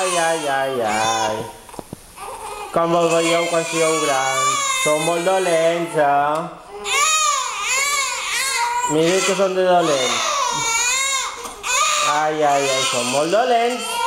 Ai, ai, ai, ai. Com el veieu quan sigueu grans? Sou molt dolents, eh? Mira que són de dolents. Ai, ai, ai, són molt dolents.